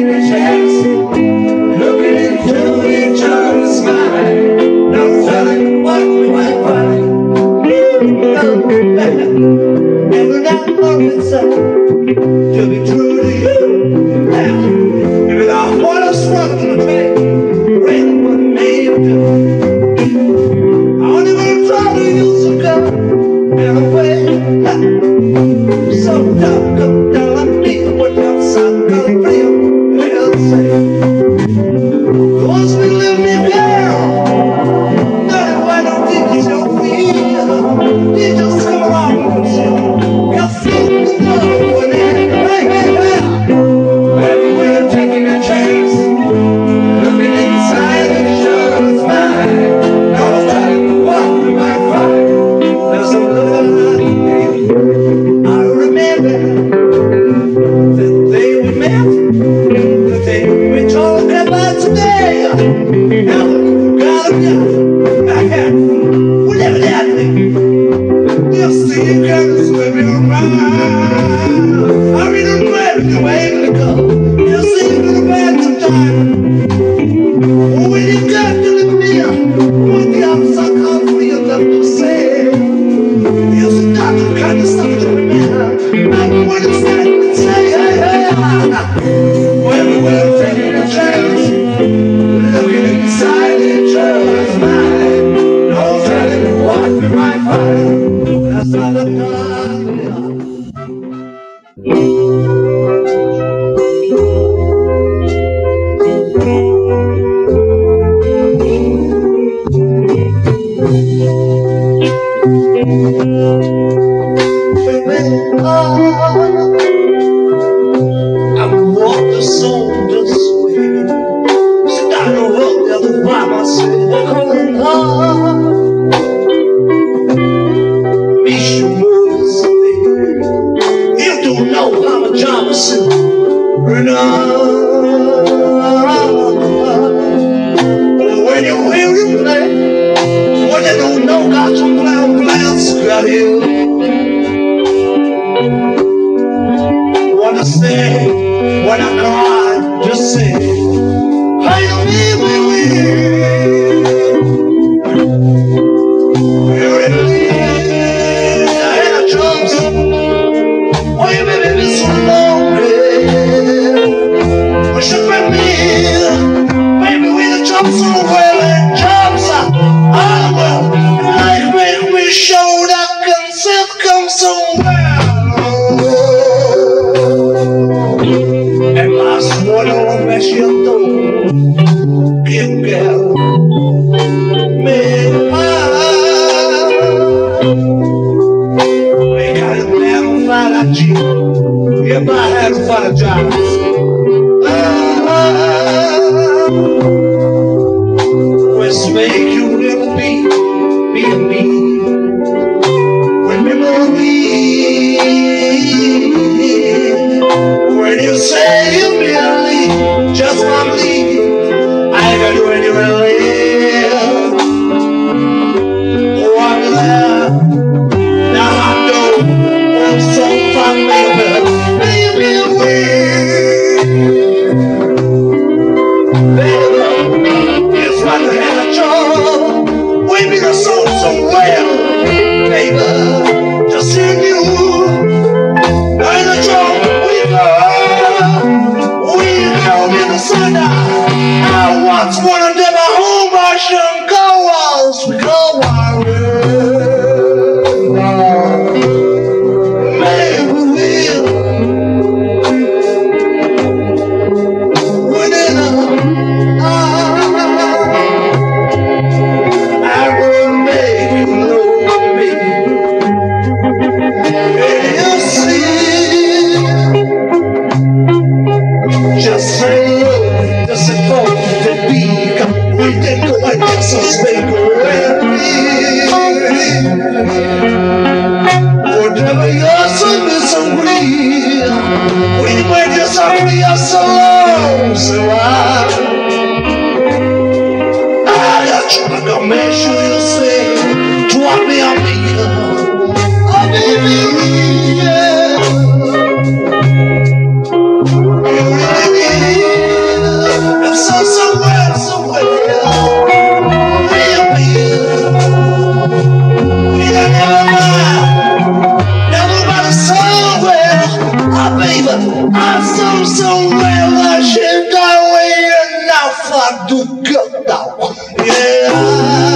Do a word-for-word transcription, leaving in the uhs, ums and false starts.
taking a chance, looking into each other's mind, no telling what we might find. Never that moment to be true to you. If it all what I struck to the bank, when what may you do? I only gonna try to use a gun in a way. So don't come down on me when your son gonna feel real safe. Once we live me girl, no, I don't think it's your feel. You just come along with you. You're feeling the love when it's right, right, right. Maybe we're taking a chance, looking inside each other's mind. No telling what we might find. There's some good in I remember the day we met, the day we talked about today. Never got again. I can't, whatever that thing. You see, you can't swim around. I mean, I'm glad you were able to go. You see, you're gonna bad sometime. When you got to the meal, what the outside comes for you love to say. You see, not the kind of stuff to remember. I want to stand and say, hey, hey, when we were taking a chance, looking inside each other's mind, no telling what we might find. That's not enough. When you hear you play, what you don't know, got some clown plans got you. Wanna say, when I cry, just say, hey, me, me, me. You're in me, I had a chance. Why you made me so lonely? Wish you met me, baby, with a jump so well and jumps up. Oh, well, life make me show that consent comes so well. And my swan don't mess your door. Big girl, make mine. We got a man fight at you. If I had to apologize. Let's make you little be, be me. Remember me when you say you merely just want me. I ain't gonna do any really. Oh, I'm there. Now I know I'm so fun, baby. Baby, baby, it's what the hell I chose. We be the soul so well, baby. Just in you, in the drum, we go, we go in the sun. I once wanted to my home, I shouldn't go walls, we go wild. Maybe we'll win it up. I will make you know me. And you see, just say look, just say folk that be. We didn't go like this, so speak with me. Whatever your son disagree, we might disagree us alone. So I, I got you, but don't make sure you say, drop me on me, oh baby, yeah. You really need do gut, though. Yeah.